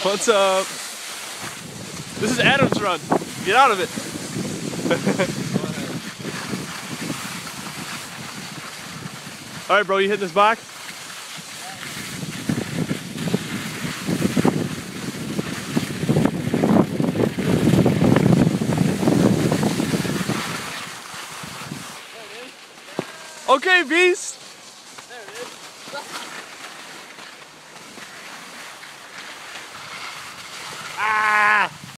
What's up? This is Adam's run. Get out of it. All right, bro, you hitting this box? Okay, Beast.